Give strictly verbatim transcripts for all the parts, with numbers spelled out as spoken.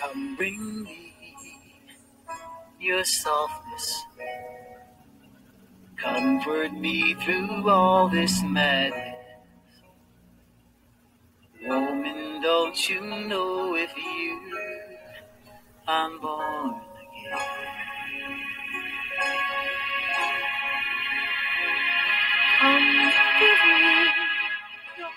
Come bring me your softness. Comfort me through all this madness. Woman, don't you know with you I'm born again? Come give me your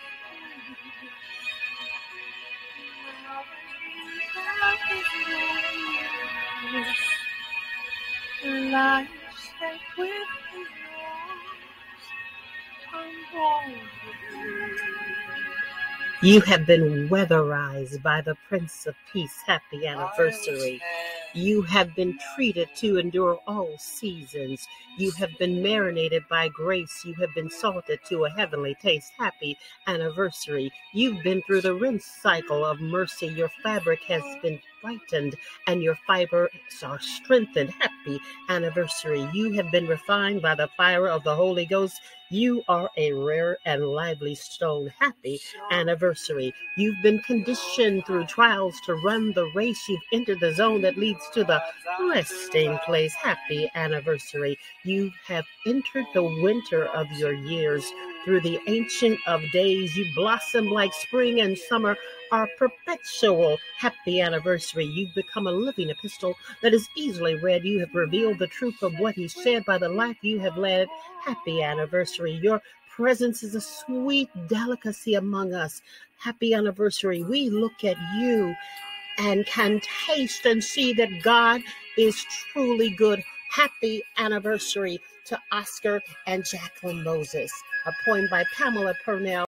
spirit. Life set with yours, I'm born again. You have been weatherized by the Prince of Peace. Happy anniversary. You have been treated to endure all seasons. You have been marinated by grace. You have been salted to a heavenly taste. Happy anniversary. You've been through the rinse cycle of mercy. Your fabric has been brightened and your fibers are strengthened. Happy anniversary. You have been refined by the fire of the Holy Ghost. You are a rare and lively stone. Happy anniversary. You've been conditioned through trials to run the race. You've entered the zone that leads to the resting place. Happy anniversary. You have entered the winter of your years. Through the ancient of days, you blossom like spring and summer are perpetual. Happy anniversary. You've become a living epistle that is easily read. You have revealed the truth of what he said by the life you have led. Happy anniversary. Your presence is a sweet delicacy among us. Happy anniversary. We look at you and can taste and see that God is truly good. Happy anniversary to Oscar and Jacqueline Moses. A poem by Pamela Purnell.